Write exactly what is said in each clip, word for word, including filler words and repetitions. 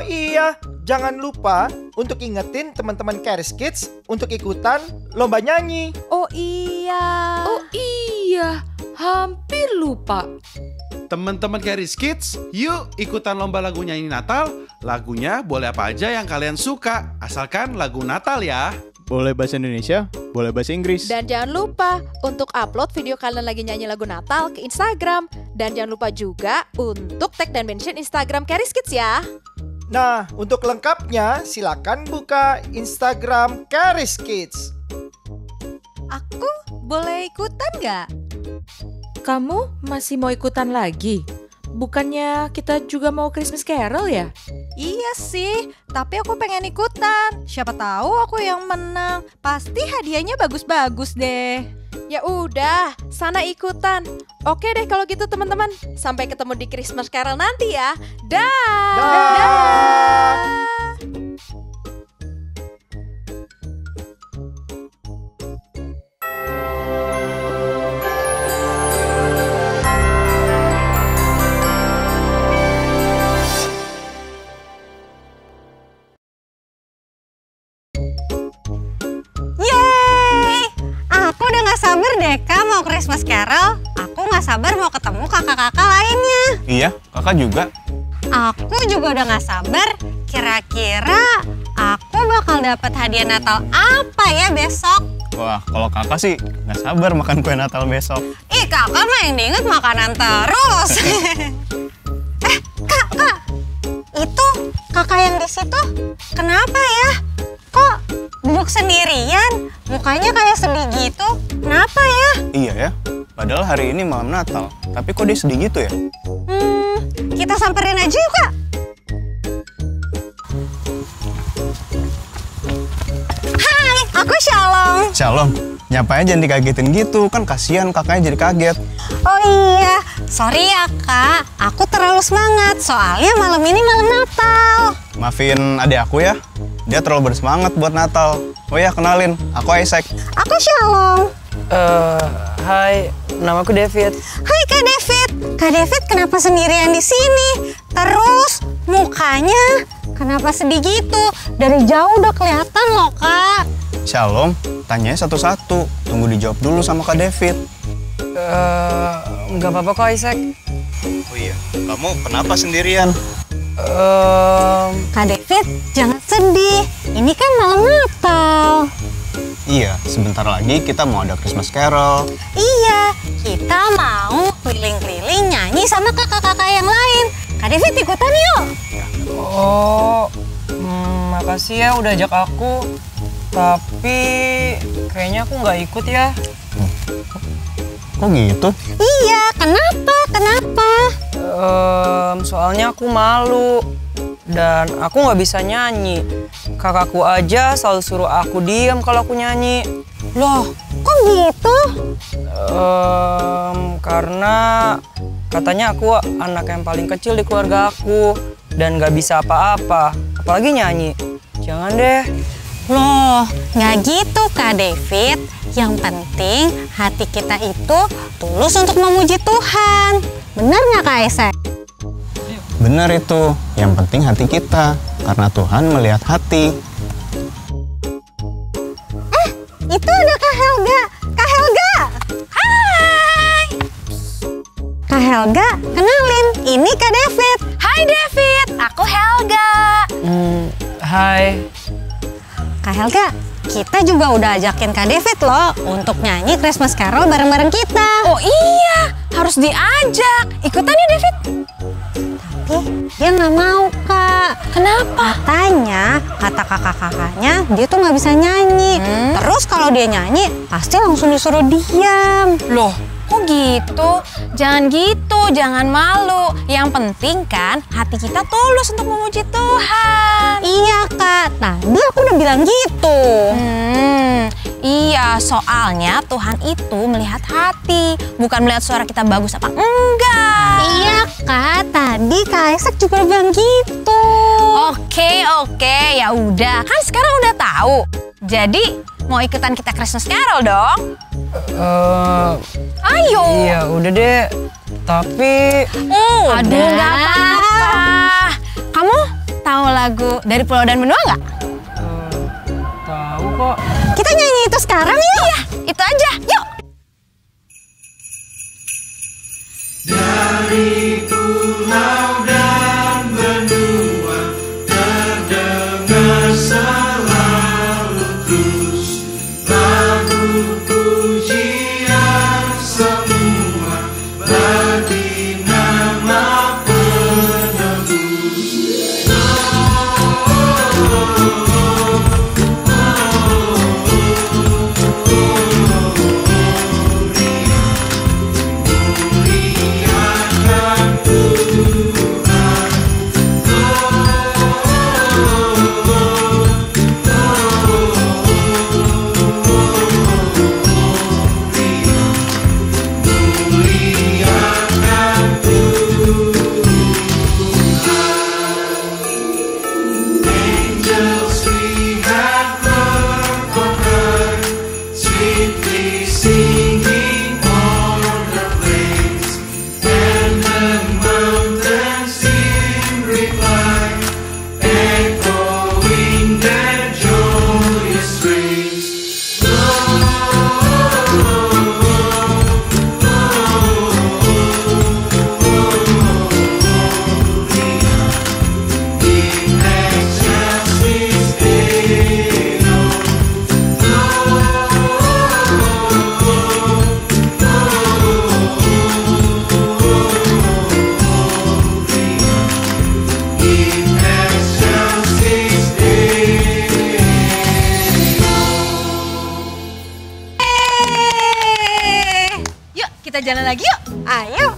iya, jangan lupa untuk ingetin teman-teman Caris Kids untuk ikutan lomba nyanyi. Oh iya. Oh iya, hampir lupa. Teman-teman Caris Kids, yuk ikutan lomba lagu nyanyi Natal. Lagunya boleh apa aja yang kalian suka, asalkan lagu Natal ya. Boleh bahasa Indonesia, boleh bahasa Inggris. Dan jangan lupa untuk upload video kalian lagi nyanyi lagu Natal ke Instagram. Dan jangan lupa juga untuk tag dan mention Instagram Caris Kids ya. Nah, untuk lengkapnya silakan buka Instagram Caris Kids. Aku boleh ikutan nggak? Kamu masih mau ikutan lagi? Bukannya kita juga mau Christmas Carol ya? Iya sih, tapi aku pengen ikutan. Siapa tahu aku yang menang. Pasti hadiahnya bagus-bagus deh. Ya udah, sana ikutan. Oke deh kalau gitu teman-teman. Sampai ketemu di Christmas Carol nanti ya. Dah. Dah. Sabar deh Kak mau Christmas Carol. Aku gak sabar mau ketemu kakak-kakak lainnya. Iya, kakak juga. Aku juga udah gak sabar. Kira-kira aku bakal dapat hadiah Natal apa ya besok? Wah, kalau kakak sih gak sabar makan kue Natal besok. Ih kakak mah yang diinget makanan terus. eh kak, kak. Itu kakak yang di situ kenapa ya? Kok duduk sendirian? Mukanya kayak sedih gitu. Kenapa ya? Iya ya, padahal hari ini malam Natal. Tapi kok dia sedih gitu ya? Hmm, kita samperin aja yuk Kak. Hai, aku Shalom. Shalom, nyapanya jangan dikagetin gitu. Kan kasihan kakaknya jadi kaget. Oh iya, sorry ya Kak. Aku terlalu semangat, soalnya malam ini malam Natal. Maafin adik aku ya, dia terlalu bersemangat buat Natal. Oh ya, kenalin, aku Isaac. Aku Shalom. Uh, hai, namaku David. Hai Kak David. Kak David kenapa sendirian di sini? Terus mukanya kenapa sedih gitu? Dari jauh udah kelihatan loh Kak. Shalom, tanyanya satu-satu. Tunggu dijawab dulu sama Kak David. Uh, nggak apa-apa kok Isaac. Oh iya, kamu kenapa sendirian? Um... Kak David, jangan sedih. Ini kan malam Natal. Iya, sebentar lagi kita mau ada Christmas Carol. Iya, kita mau keliling-keliling nyanyi sama kakak-kakak yang lain. Kak David ikutan yuk. Oh, hmm, makasih ya udah ajak aku. Tapi kayaknya aku nggak ikut ya. Kok gitu? Iya, kenapa? Kenapa? Um, soalnya aku malu. Dan aku nggak bisa nyanyi. Kakakku aja selalu suruh aku diam kalau aku nyanyi. Loh, kok gitu? Um, karena katanya aku anak yang paling kecil di keluarga aku. Dan nggak bisa apa-apa, apalagi nyanyi. Jangan deh. Loh, nggak gitu Kak David. Yang penting hati kita itu tulus untuk memuji Tuhan. Benar nggak Kak Isaac? Benar itu, yang penting hati kita, karena Tuhan melihat hati. Eh, itu ada Kak Helga. Kak Helga! Hai! Kak Helga, kenalin, ini Kak David. Hai David, aku Helga. Hmm, hai. Kak Helga, kita juga udah ajakin Kak David loh untuk nyanyi Christmas Carol bareng-bareng kita. Oh iya, harus diajak. Ikutan ya David. Tapi dia nggak mau Kak. Kenapa? Katanya, kata kakak-kakaknya dia tuh nggak bisa nyanyi. Hmm? Terus kalau dia nyanyi, pasti langsung disuruh diam. Loh, kok gitu? Jangan gitu, jangan malu. Yang penting kan hati kita tulus untuk memuji Tuhan. Iya Kak, tadi aku udah bilang gitu. Hmm, iya, soalnya Tuhan itu melihat hati, bukan melihat suara kita bagus apa enggak. Iya Kak, tadi Kak Isaac juga bilang gitu. Oke, oke, ya udah. Kan sekarang udah tahu. Jadi mau ikutan kita Christmas Carol dong? Uh, Ayo. Iya, udah deh. Tapi... Uh, Aduh, nggak apa-apa. Kamu tahu lagu dari Pulau dan Benua nggak? Eh, tahu kok. Kita nyanyi itu sekarang yuk. Iya, itu aja. Yuk. Dari pulau dan benua terdengar selalu terus lagu pujian semua bagi nama penebus. Angels we have heard on high, sweetly singing on the plains, and the mountains in reply, echoing their joyous strains. In excelsis Deo. In excelsis Deo. Yuk, kita jalan lagi yuk. Ayo.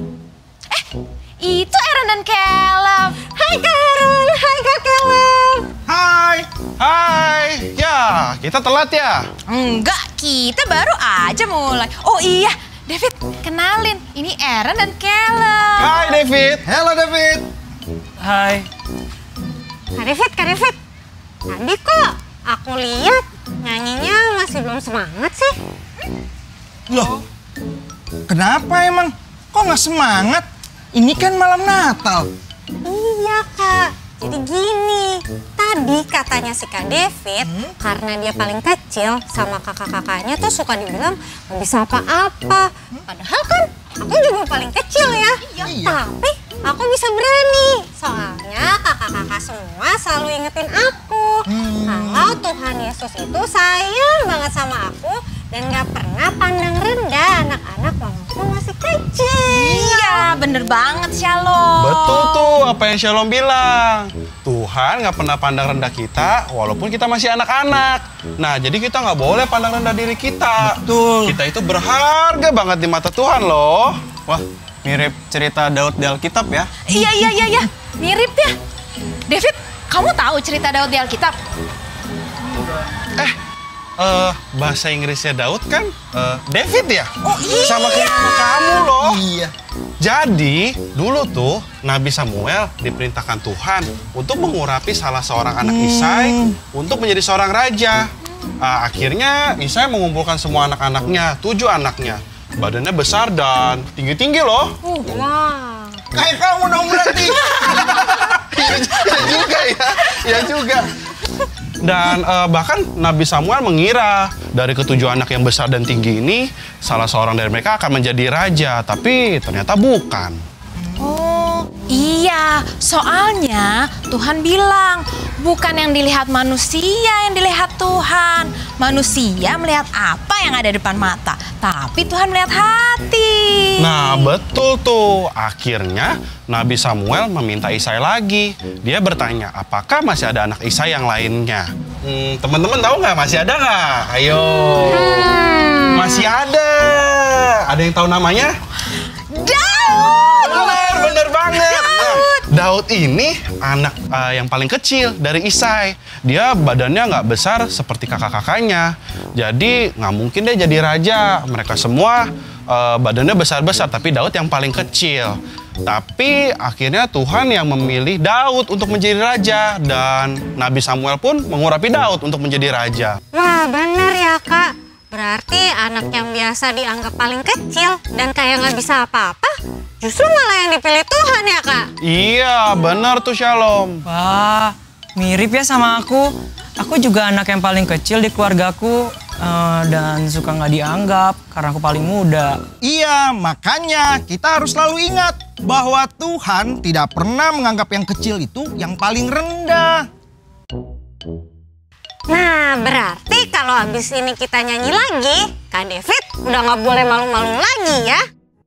Itu Aaron dan Caleb. Hai Kak Aaron, hai Kak Caleb. Hai. Hai. Ya, kita telat ya. Enggak, kita baru aja mulai. Oh iya, David, kenalin. Ini Aaron dan Caleb. Hai David. Halo David. Hai. Kak David, Kak David. Tadi kok aku lihat nyanyinya masih belum semangat sih. Loh, kenapa emang? Kok nggak semangat? Ini kan malam Natal. Iya Kak, jadi gini, tadi katanya si Kak David, karena dia paling kecil sama kakak-kakaknya tuh suka dibilang gak bisa apa-apa. Padahal kan aku juga paling kecil ya, tapi aku bisa berani. Soalnya kakak-kakak semua selalu ingetin aku, kalau Tuhan Yesus itu sayang banget sama aku dan gak pernah pandang rendah anak-anak walaupun masih kecil. Iya, bener banget Shalom. Betul tuh apa yang Shalom bilang. Tuhan nggak pernah pandang rendah kita walaupun kita masih anak-anak. Nah, jadi kita nggak boleh pandang rendah diri kita. Betul. Kita itu berharga banget di mata Tuhan loh. Wah, mirip cerita Daud di Alkitab ya. Iya, iya, iya, iya. Mirip ya. David, kamu tahu cerita Daud di Alkitab? Eh, eh, bahasa Inggrisnya Daud kan eh, David ya? Oh iya. Sama kayak kamu loh. Iya. Jadi, dulu tuh Nabi Samuel diperintahkan Tuhan untuk mengurapi salah seorang anak Isai untuk menjadi seorang raja. Ah, akhirnya Isai mengumpulkan semua anak-anaknya, tujuh anaknya. Badannya besar dan tinggi-tinggi loh. Wah. Kayak kamu dong berarti. Ya juga ya, ya juga. Dan eh, bahkan Nabi Samuel mengira dari ketujuh anak yang besar dan tinggi ini, salah seorang dari mereka akan menjadi raja, tapi ternyata bukan. Oh, iya. Soalnya Tuhan bilang, bukan yang dilihat manusia yang dilihat Tuhan. Manusia melihat apa yang ada depan mata, tapi Tuhan melihat hati. Nah, betul tuh. Akhirnya Nabi Samuel meminta Isai lagi. Dia bertanya, apakah masih ada anak Isai yang lainnya? Hmm, teman-teman tahu nggak? Masih ada nggak? Ayo. Masih ada. Ada yang tahu namanya? Daud! Bener, bener banget. Nah, Daud ini anak uh, yang paling kecil dari Isai. Dia badannya nggak besar seperti kakak-kakaknya. Jadi nggak mungkin dia jadi raja. Mereka semua uh, badannya besar-besar, tapi Daud yang paling kecil. Tapi akhirnya Tuhan yang memilih Daud untuk menjadi raja. Dan Nabi Samuel pun mengurapi Daud untuk menjadi raja. Wah bener ya Kak, Berarti anak yang biasa dianggap paling kecil dan kayak nggak bisa apa-apa, justru malah yang dipilih Tuhan ya, Kak? Iya, benar tuh Shalom. Wah, mirip ya sama aku. Aku juga anak yang paling kecil di keluargaku eh, dan suka nggak dianggap karena aku paling muda. Iya, makanya kita harus selalu ingat bahwa Tuhan tidak pernah menganggap yang kecil itu yang paling rendah. Nah, berarti kalau habis ini kita nyanyi lagi, Kak David udah nggak boleh malu-malu lagi ya.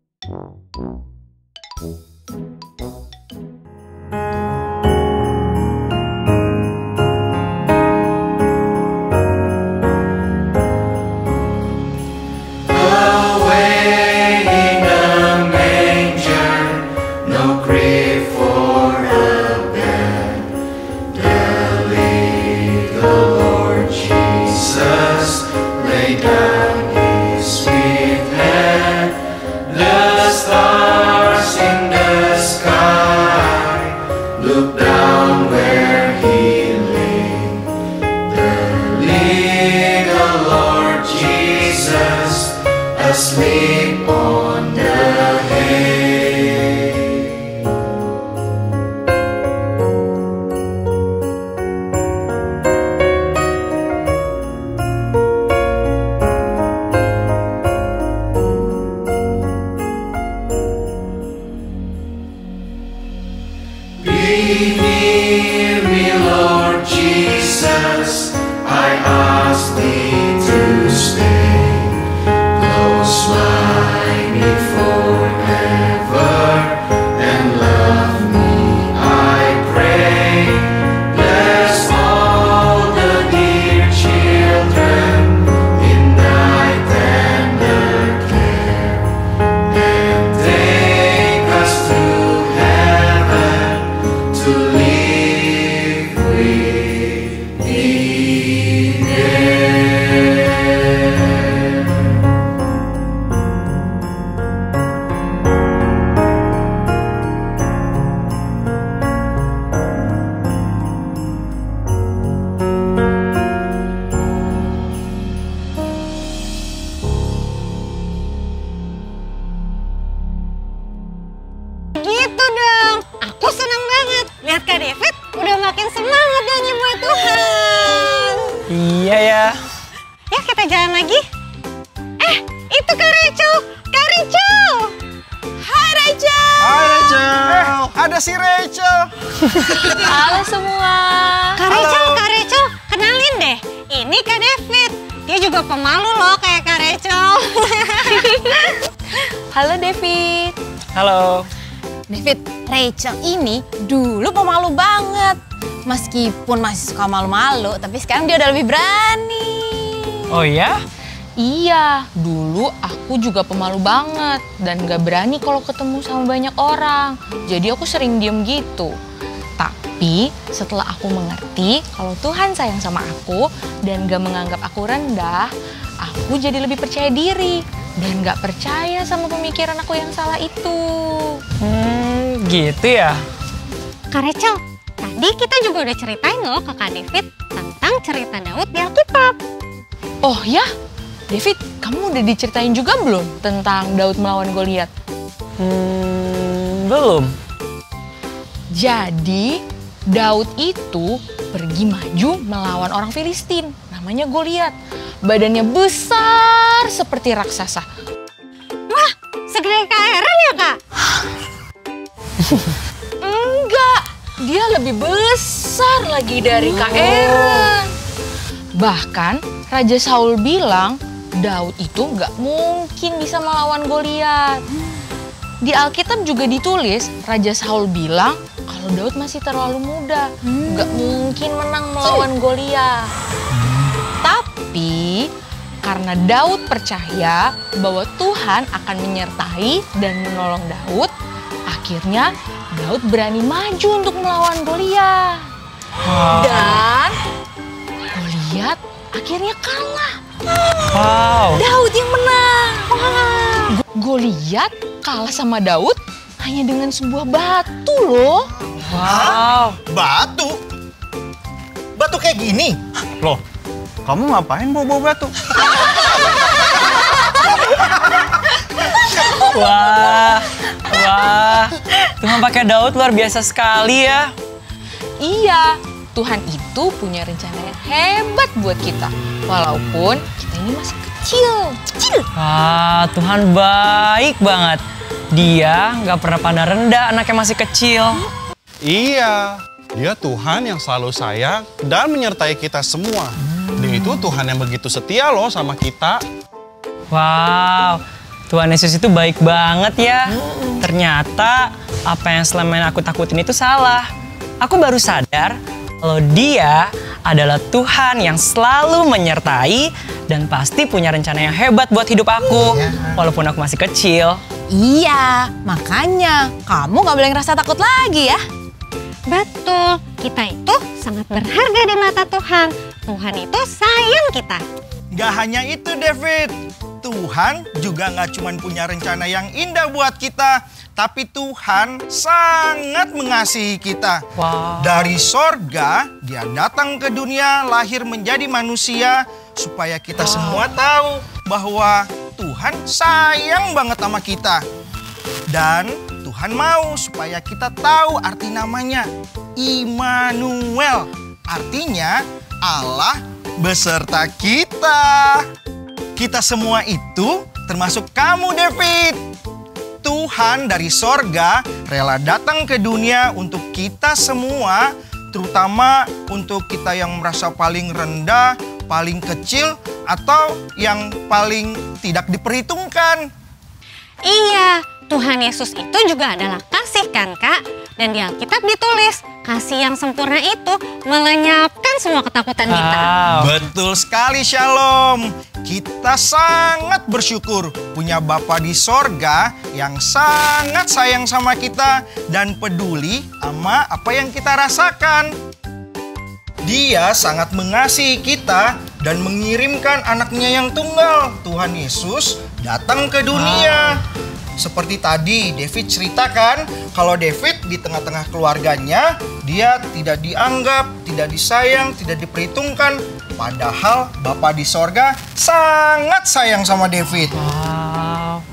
Away in a manger, no crib for a bed. The little Lord Jesus laid down his sweet head. The stars in the sky look down where he lay. The little Lord Jesus asleep on the hay. Be near me, Lord Jesus, I ask thee to stay close by me forever and love me, I pray. Bless all the dear children in thy tender care, and take us to heaven to live with thee there. Gitu dong, aku senang banget. Lihat Kak David udah makin semangat nyanyi buat Tuhan. Iya ya. Ya kita jalan lagi. Eh, itu Kak Rachel. Kak Rachel. Hai Rachel. Hai Rachel. Eh, ada si Rachel. Halo semua. Kak Rachel, Kak Rachel, kenalin deh. Ini Kak David. Dia juga pemalu loh kayak Kak Rachel. Halo David. Halo. David, Rachel ini dulu pemalu banget. Meskipun masih suka malu-malu, tapi sekarang dia udah lebih berani. Oh ya? Iya, dulu aku juga pemalu banget dan gak berani kalau ketemu sama banyak orang. Jadi aku sering diem gitu. Tapi setelah aku mengerti kalau Tuhan sayang sama aku dan gak menganggap aku rendah, aku jadi lebih percaya diri dan gak percaya sama pemikiran aku yang salah itu. Hmm, gitu ya. Kak Rachel, tadi kita juga udah ceritain loh ke Kak David tentang cerita Daud di Alkitab. Oh ya, David, kamu udah diceritain juga belum tentang Daud melawan Goliat? Hmm, belum. Jadi, Daud itu pergi maju melawan orang Filistin, namanya Goliat. Badannya besar seperti raksasa. Wah, segede Kak Aaron ya Kak? Enggak, dia lebih besar lagi dari Kak Aaron. Bahkan Raja Saul bilang Daud itu nggak mungkin bisa melawan Goliat. Di Alkitab juga ditulis Raja Saul bilang kalau Daud masih terlalu muda, nggak mungkin menang melawan Goliat. Tapi karena Daud percaya bahwa Tuhan akan menyertai dan menolong Daud, akhirnya Daud berani maju untuk melawan Goliat. Dan Goliat akhirnya kalah. Wow. Daud yang menang. Go- Goliat kalah sama Daud hanya dengan sebuah batu loh. Wow. Batu? Batu kayak gini? Loh, kamu ngapain bawa-bawa batu? Wah, wah, Tuhan pakai Daud luar biasa sekali ya. Iya, Tuhan itu punya rencana yang hebat buat kita. Walaupun kita ini masih kecil. Kecil. Wah, Tuhan baik banget. Dia nggak pernah pandang rendah anaknya masih kecil. Iya, dia Tuhan yang selalu sayang dan menyertai kita semua. Dia itu Tuhan yang begitu setia loh sama kita. Wow, Tuhan Yesus itu baik banget ya. Ternyata apa yang selama ini aku takutin itu salah. Aku baru sadar kalau dia adalah Tuhan yang selalu menyertai dan pasti punya rencana yang hebat buat hidup aku. Walaupun aku masih kecil. Iya, makanya kamu gak boleh ngerasa takut lagi ya. Betul, kita itu sangat berharga di mata Tuhan. Tuhan itu sayang kita. Gak hanya itu, David. Tuhan juga gak cuma punya rencana yang indah buat kita, tapi Tuhan sangat mengasihi kita. Wow. Dari sorga, dia datang ke dunia, lahir menjadi manusia, supaya kita semua tahu bahwa Tuhan sayang banget sama kita. Dan Tuhan mau supaya kita tahu arti namanya, Immanuel. Artinya Allah beserta kita. Kita semua itu termasuk kamu, David. Tuhan dari sorga rela datang ke dunia untuk kita semua, terutama untuk kita yang merasa paling rendah, paling kecil, atau yang paling tidak diperhitungkan. Iya, Tuhan Yesus itu juga adalah kasih kan, Kak? Dan di Alkitab ditulis, kasih yang sempurna itu melenyapkan semua ketakutan kita. Wow. Betul sekali, Shalom. Kita sangat bersyukur punya Bapa di sorga yang sangat sayang sama kita dan peduli sama apa yang kita rasakan. Dia sangat mengasihi kita dan mengirimkan anaknya yang tunggal, Tuhan Yesus, datang ke dunia. Seperti tadi David ceritakan, kalau David di tengah-tengah keluarganya, dia tidak dianggap, tidak disayang, tidak diperhitungkan. Padahal Bapa di sorga sangat sayang sama David. Wow.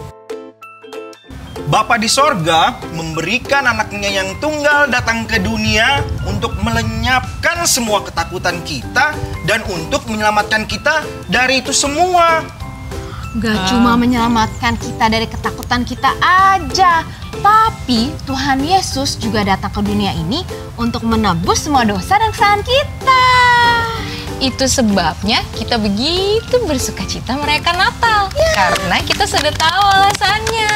Bapa di sorga memberikan anaknya yang tunggal datang ke dunia untuk melenyapkan semua ketakutan kita dan untuk menyelamatkan kita dari itu semua. Gak cuma menyelamatkan kita dari ketakutan kita aja, tapi Tuhan Yesus juga datang ke dunia ini untuk menebus semua dosa dan kesalahan kita. Itu sebabnya kita begitu bersukacita merayakan Natal. Karena kita sudah tahu alasannya.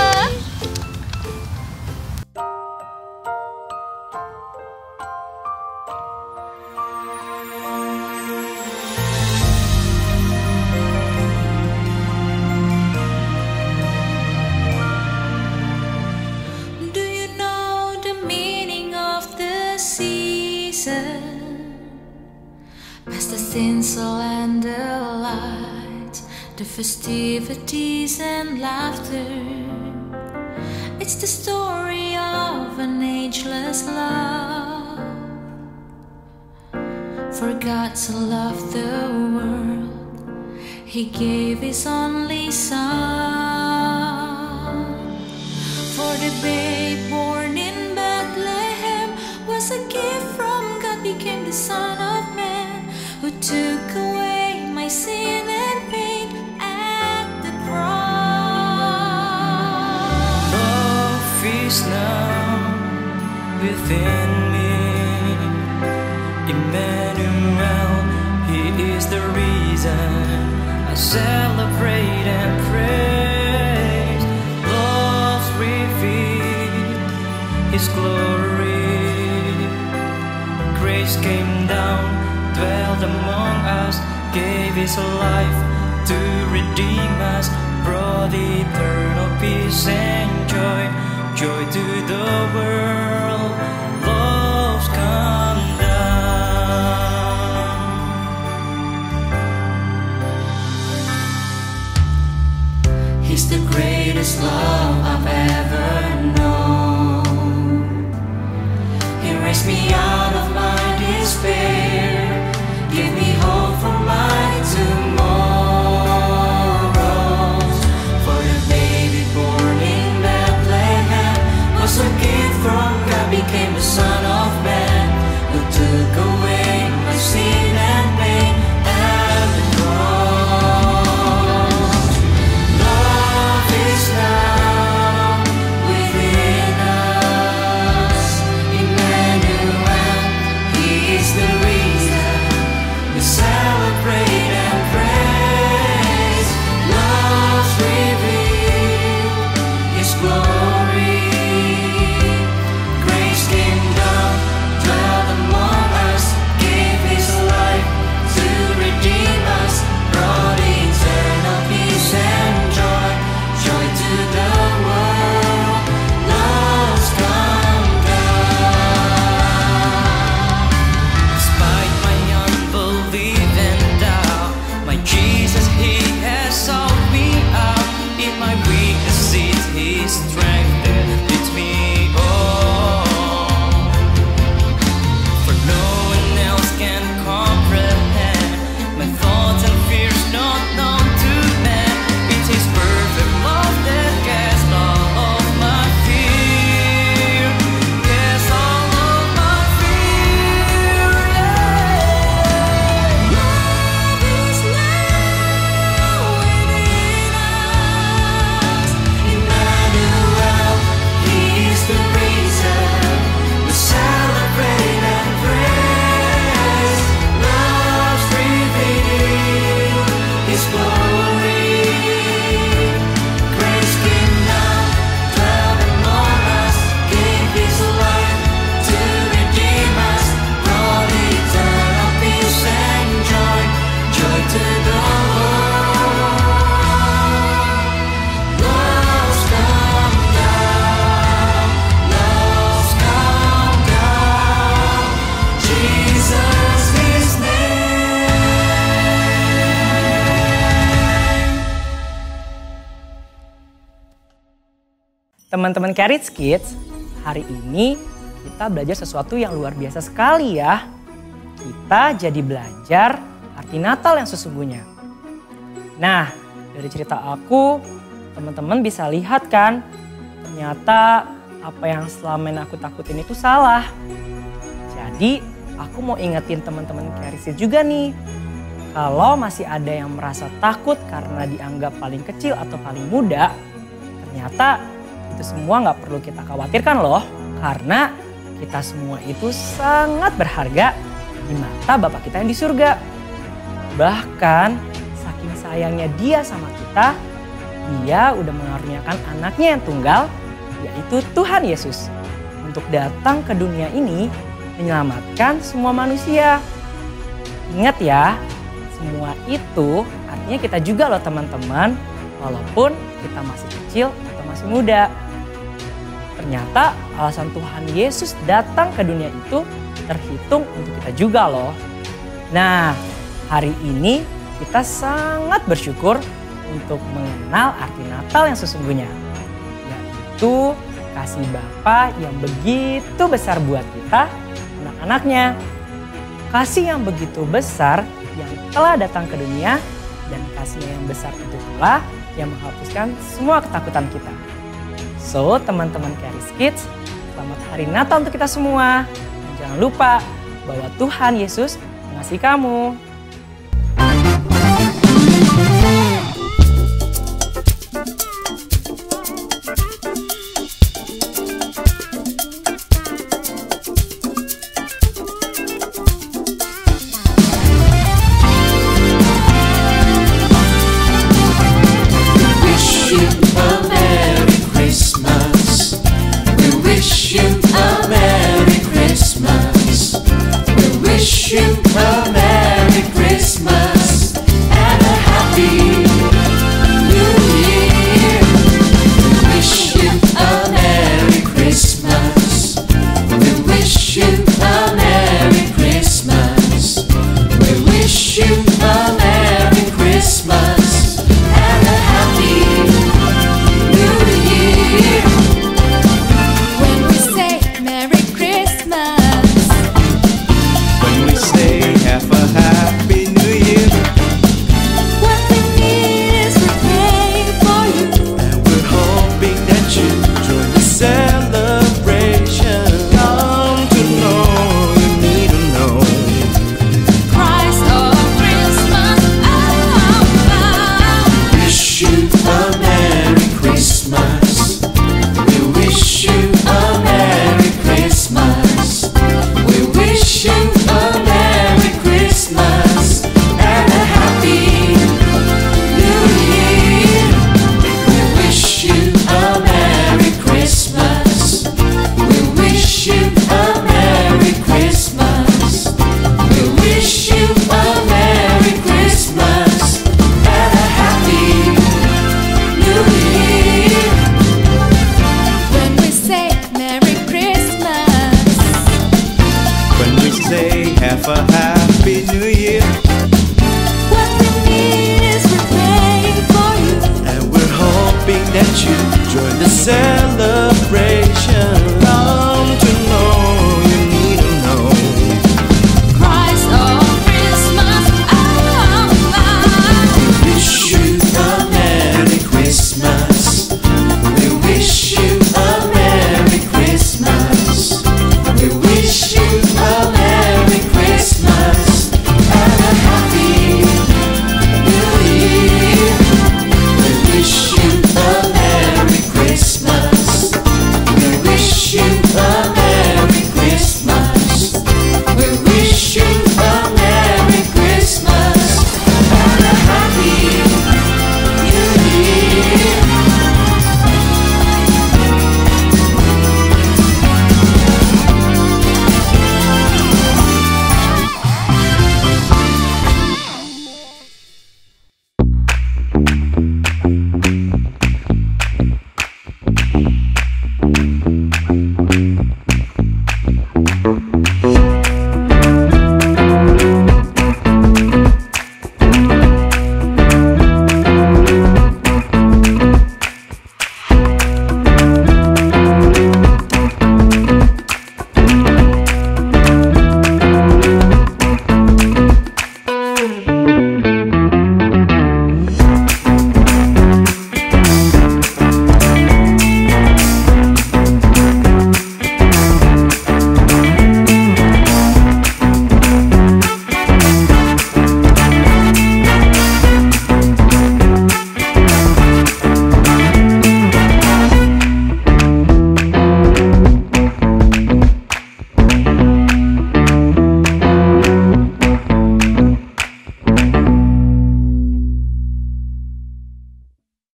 Do you know the meaning of the season? Past the tinsel and the lights, the festivities and laughter. It's the story of an ageless love. For God so loved the world, He gave His only Son. For the babe born in Bethlehem was a gift from God, became the Son of Man, who took away my sin and pain at the cross. Love is now within me. Emmanuel, He is the reason I celebrate and praise. Love's revealed His glory. Grace came down, dwelled among us, gave His life to redeem us, brought eternal peace and joy, joy to the world. Love's come down. He's the greatest love I've ever known. He raised me out of my despair, give me hope for my tomorrows. For the baby Teman-teman Carrots Kids, hari ini kita belajar sesuatu yang luar biasa sekali ya. Kita jadi belajar arti Natal yang sesungguhnya. Nah, dari cerita aku, teman-teman bisa lihat kan, ternyata apa yang selama ini aku takutin itu salah. Jadi, aku mau ingetin teman-teman Carrots Kids juga nih. Kalau masih ada yang merasa takut karena dianggap paling kecil atau paling muda, ternyata itu semua nggak perlu kita khawatirkan loh. Karena kita semua itu sangat berharga di mata Bapa kita yang di surga. Bahkan saking sayangnya Dia sama kita, Dia udah mengaruniakan anaknya yang tunggal, yaitu Tuhan Yesus, untuk datang ke dunia ini menyelamatkan semua manusia. Ingat ya, semua itu artinya kita juga loh teman-teman, walaupun kita masih kecil atau masih muda. Ternyata alasan Tuhan Yesus datang ke dunia itu terhitung untuk kita juga loh. Nah, hari ini kita sangat bersyukur untuk mengenal arti Natal yang sesungguhnya, yaitu kasih Bapa yang begitu besar buat kita, anak-anaknya. Kasih yang begitu besar yang telah datang ke dunia, dan kasihnya yang besar itu pula yang menghapuskan semua ketakutan kita. So, teman-teman Carrots Kids, selamat Hari Natal untuk kita semua. Dan jangan lupa bahwa Tuhan Yesus mengasihi kamu.